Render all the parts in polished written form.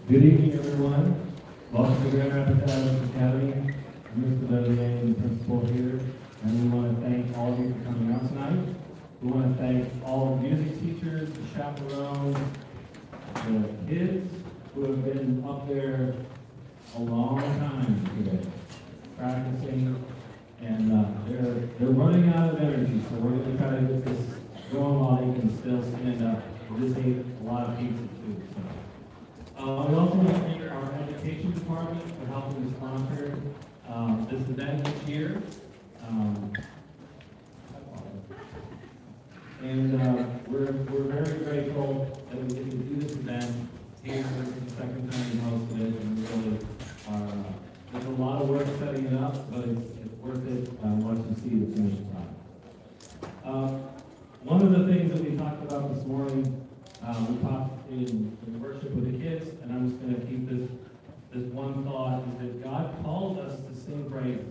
Good evening, everyone. Welcome to Grand Rapids Adventist Academy. I'm Mr. Marian, the principal here, and we want to thank all of you for coming out tonight. We want to thank all the music teachers, the chaperones, the kids who have been up there a long time today, practicing, and they're running out of energy, so we're going to try to get this going while they can still stand up. We just ate a lot of pizza too. So. We also want to thank our education department for helping to sponsor this event this year. We're very grateful that we get to do this event here. This is the second time we hosted it, and we really there's a lot of work setting it up, but it's worth it once you see the finished product. One of the things that we talked about this morning, we talked in worship with the kids, and I'm just going to keep this one thought, is that God called us to sing praises.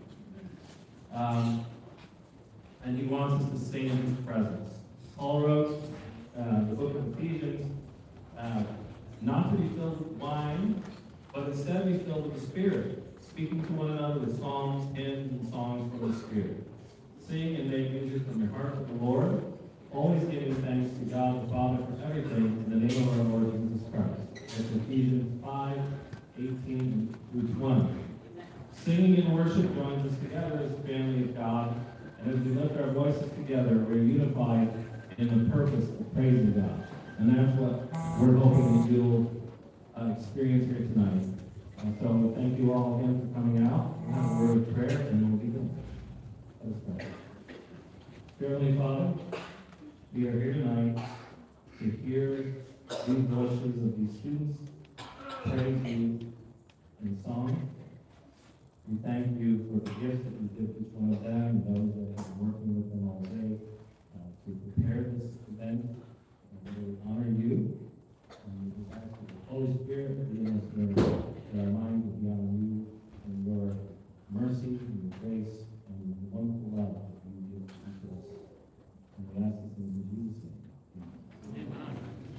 And He wants us to sing in His presence. Paul wrote the book of Ephesians, not to be filled with wine, but instead be filled with the Spirit, speaking to one another with psalms, hymns, and songs from the Spirit. Sing and make music from your heart to the Lord, always giving thanks to God the Father for everything in the name of our Lord Jesus Christ. That's Ephesians 5:18 through 20. Singing and worship joins us together as a family of God, and as we lift our voices together, we're unified in the purpose of praising God. And that's what we're hoping that you'll experience here tonight. So thank you all again for coming out. We'll have a word of prayer, and we'll be done. Let us pray. Heavenly Father, we are here tonight to hear these voices of these students praise you in song. We thank you for the gifts that you give each one of them and those that have been working with them all day to prepare this event. And we honor you. And we just ask that the Holy Spirit be in us here, that our minds will be on you and your mercy and your grace and the wonderful love that you give to us. And we ask this in Jesus' name. Amen.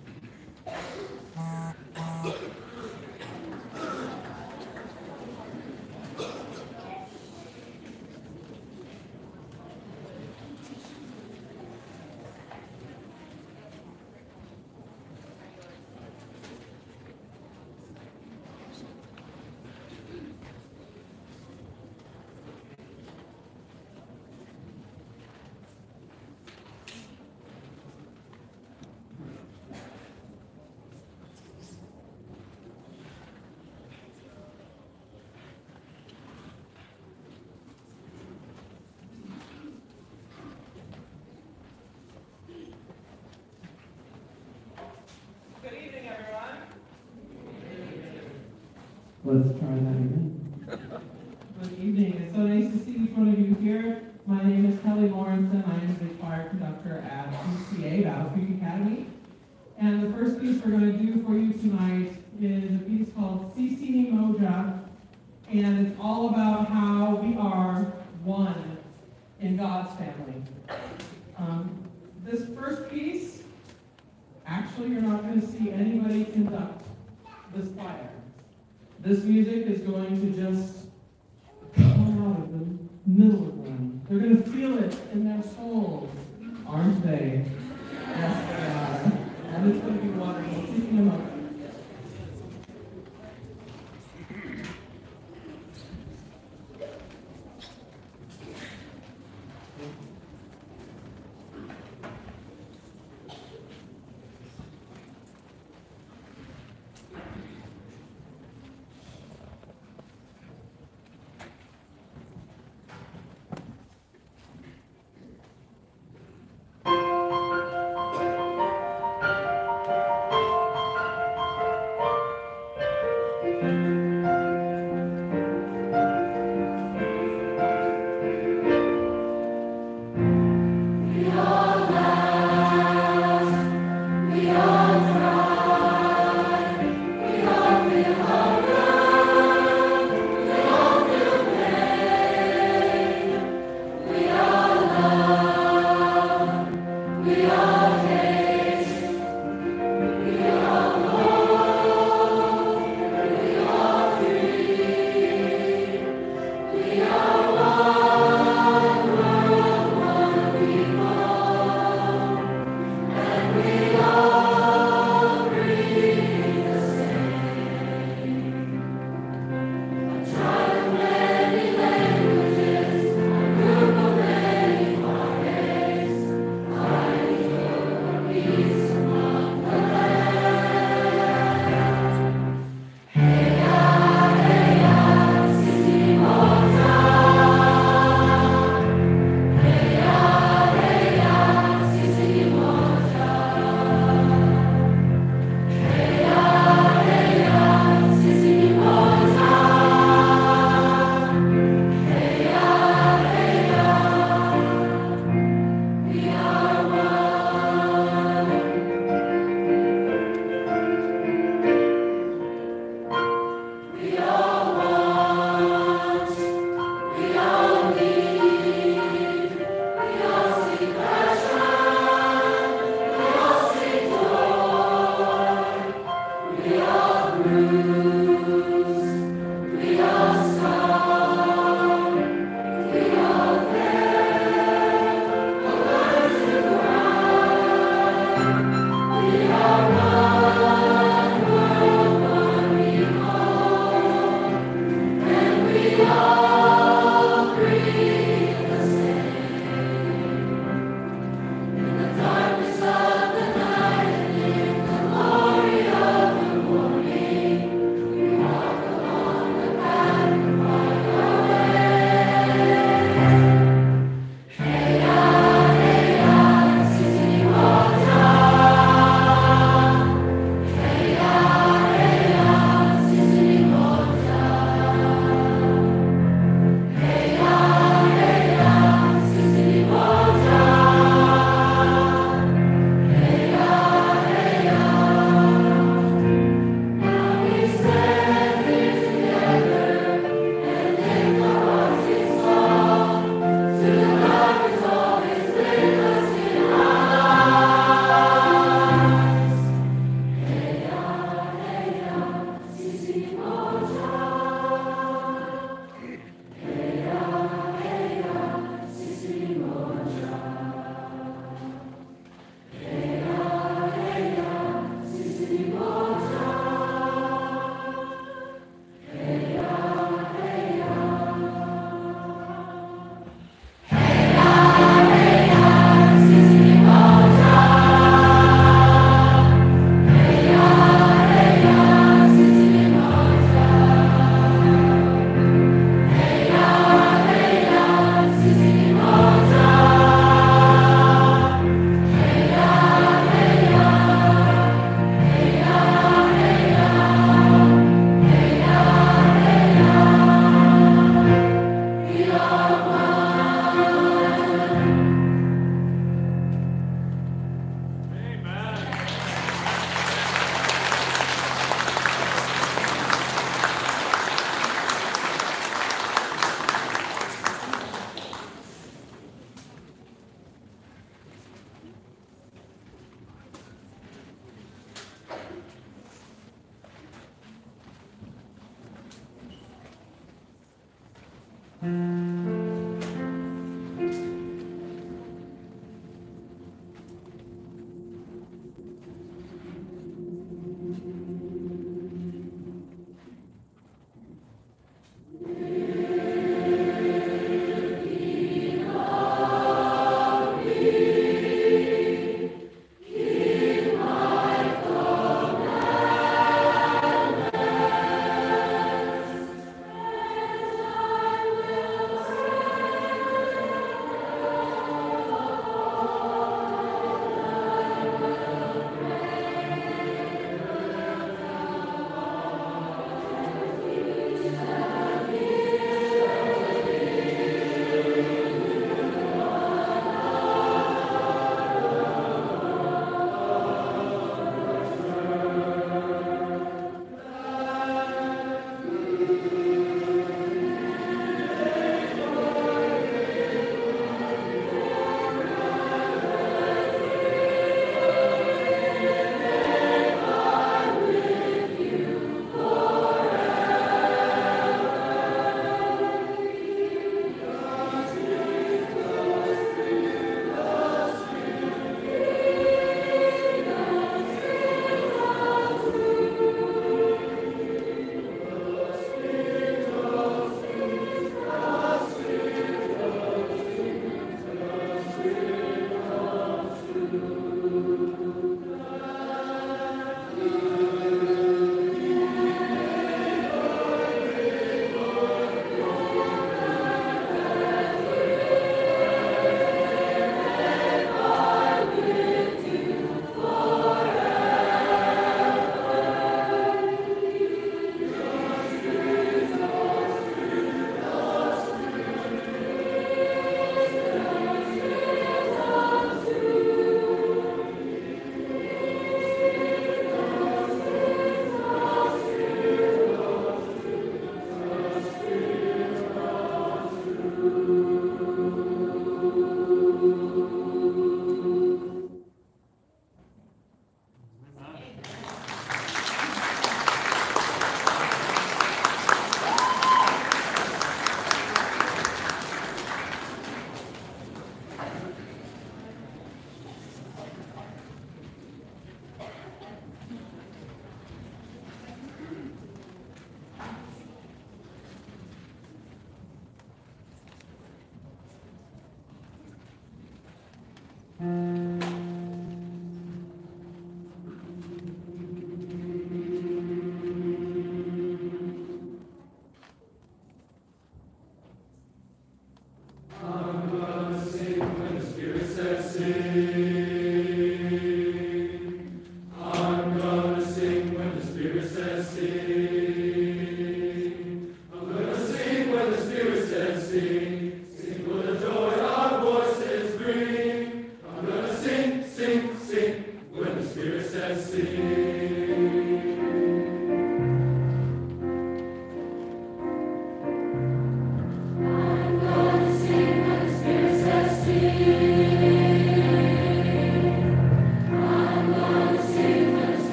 Let's try that again. Good evening. It's so nice to see each one of you here. My name is Kelley Lorencin. I am the choir conductor at GCA, Battle Creek Academy. And the first piece we're going to do for you tonight is a piece called Sisi, Moja. And it's all about how we are one in God's family. This first piece, actually you're not going to see anybody conduct this choir. This music is going to just come out of the middle of them. They're going to feel it in their souls, aren't they? Yes, they are. And it's going to be wonderful. Speaking of Moja.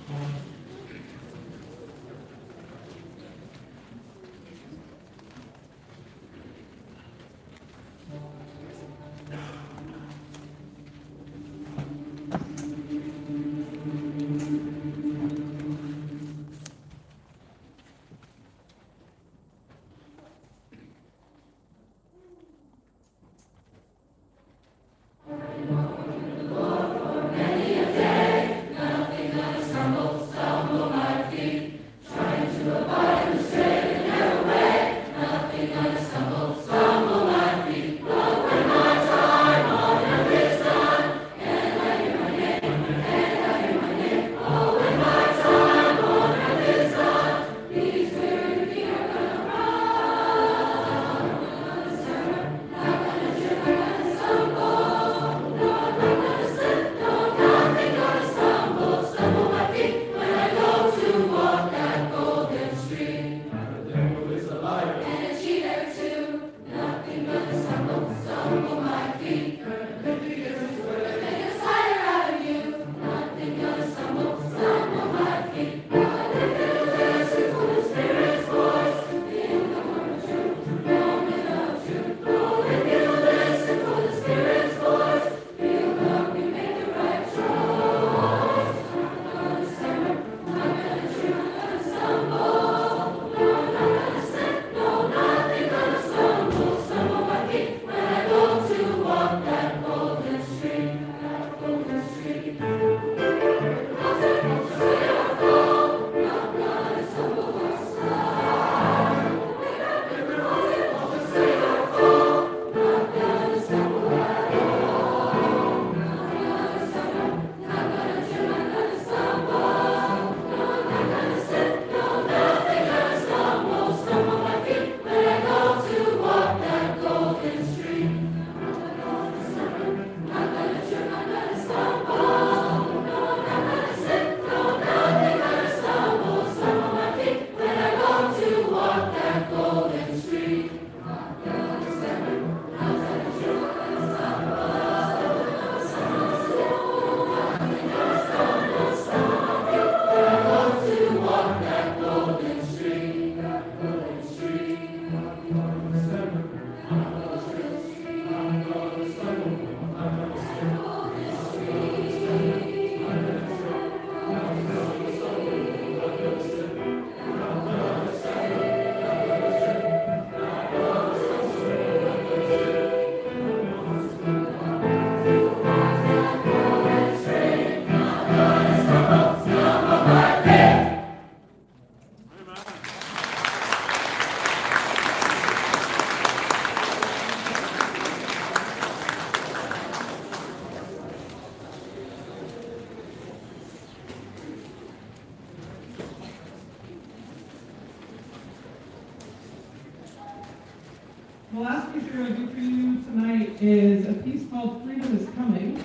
The last piece we're going to do for you tonight is a piece called Freedom is Coming.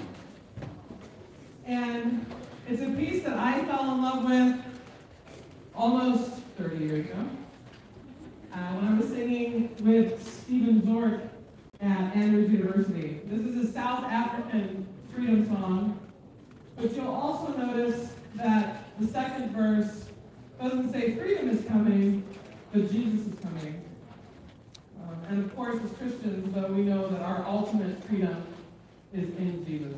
And it's a piece that I fell in love with almost 30 years ago. When I was singing with Stephen Zork at Andrews University. This is a South African freedom song, but you'll also notice that the second verse doesn't say freedom is coming, but Jesus is coming. And of course, as Christians, though, we know that our ultimate freedom is in Jesus.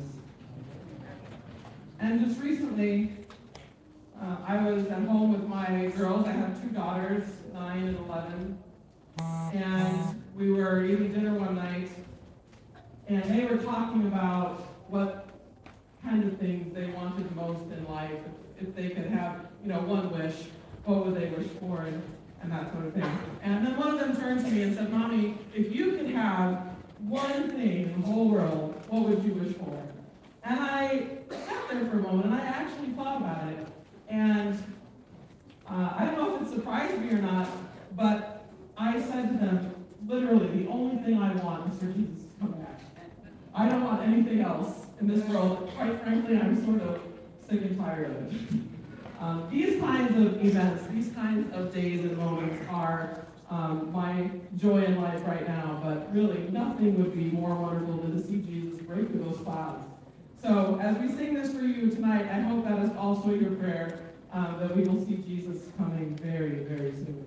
And just recently, I was at home with my girls. I have two daughters, 9 and 11. And we were eating dinner one night, and they were talking about what kind of things they wanted most in life. If they could have, one wish, what would they wish for, and that sort of thing. And then one of them turned to me and said, "Mommy, if you could have one thing in the whole world, what would you wish for?" And I sat there for a moment, and I actually thought about it. And I don't know if it surprised me or not, but I said to them, literally, the only thing I want is for Jesus to come back. I don't want anything else in this world. Quite frankly, I'm sort of sick and tired of it. These kinds of events, these kinds of days and moments are my joy in life right now, but really nothing would be more wonderful than to see Jesus break through those clouds. So as we sing this for you tonight, I hope that is also your prayer, that we will see Jesus coming very, very soon.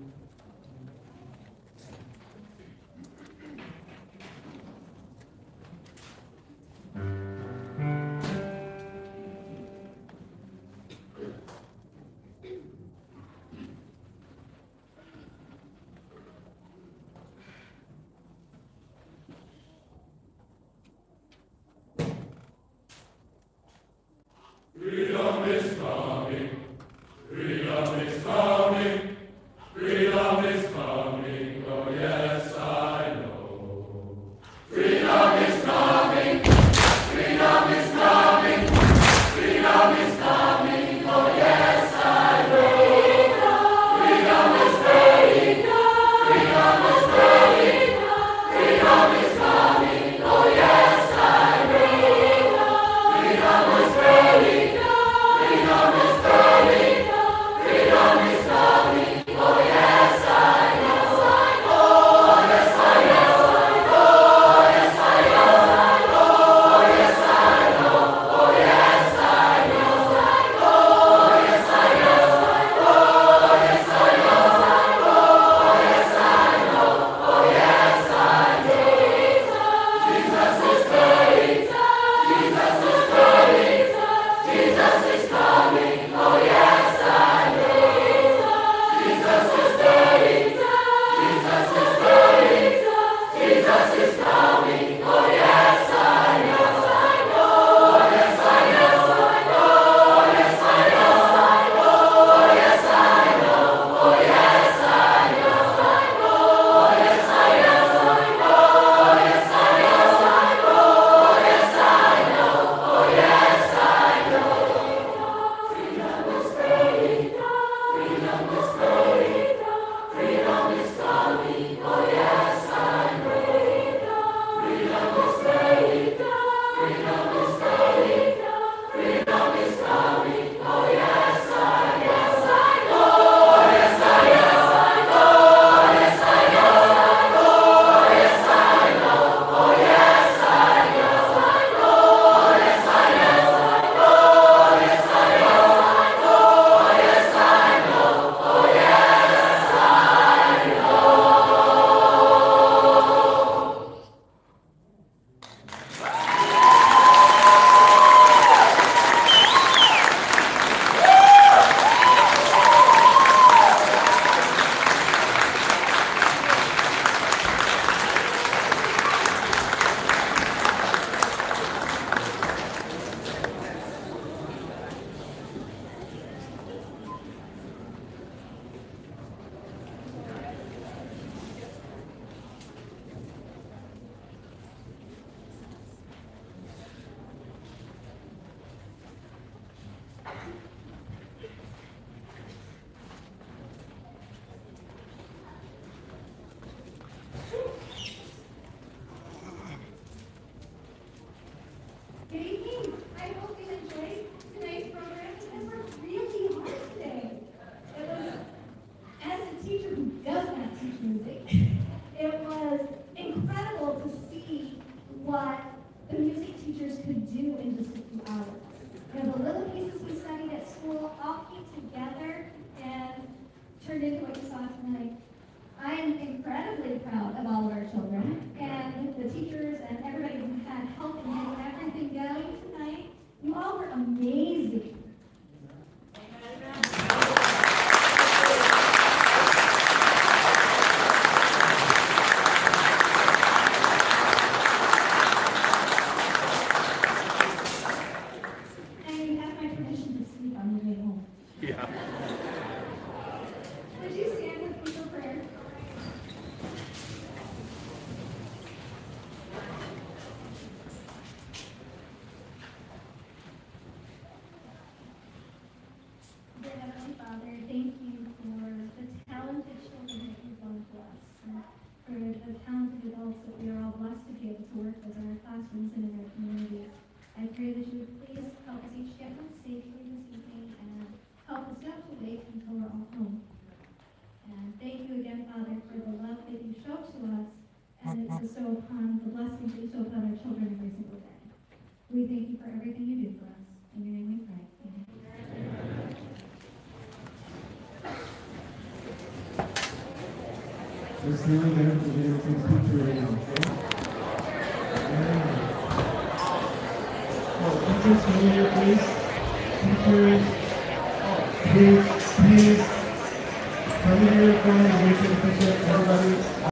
Freedom is coming. Freedom is coming. Freedom is coming. Oh yes, I know. Freedom is coming. Freedom is coming. Freedom is coming. Oh yes, I know. Freedom is ready. Freedom is ready. Freedom is coming. Oh yes, I know. Freedom is ready. Freedom is ready. Freedom is coming. Oh yes, I know. Oh yes, I know. Oh yes, I know. Oh yes, I know. Oh yes, I know. Oh yes, I know. Oh yes, I know. Oh yes, I know. Oh yes, I know. Jesus is ready. Jesus is ready. Jesus is coming. Oh yes, I know. Jesus is ready. Jesus is ready. Jesus is coming. Oh yes, I know. Oh yes, I know. Oh yes, I know. Oh yes, I know. Oh yes, I know. Oh yes, I know. Oh yes, I know. Oh yes, I know. Oh yes, I know. Freedom is ready. Freedom is ready. Freedom is coming. Oh yes, I know. Freedom is ready. Freedom is ready. Freedom is coming. Oh yes, I know. Oh yes, I know. Oh yes, I know. Oh yes, I know. Oh yes, I know. Oh yes, I know. Oh yes, I know. Oh yes, I know. Oh yes, I know. Good evening. I hope you enjoyed tonight's program. And worked really hard today. It was, as a teacher who does not teach music, it was incredible to see what the music teachers could do in just a few hours. You know, the little pieces we studied at school all came together and turned into what you saw tonight. I am incredibly proud of all of our children and the teachers and everybody who had help in getting everything going tonight. You all were amazing. And you have my permission to sleep on the way home. Yeah. Would you stand with me for prayer? Dear Heavenly Father, thank you for the talented children that you've given to us, and for the talented adults that we are all blessed to be able to work with in our classrooms and in our community. I pray that you would please help us each get home safely this evening and help us not to wait until we're all home. And thank you again, Father, for the love that you show to us and that you bestow upon the blessings that you bestow upon our children every single day. We thank you for everything you do for us. In your name we pray. Amen. Just really get him to get him to speak right now, okay? Oh, teachers, come in here, please. Teachers, please, come in here, go ahead and wait for the picture, everybody.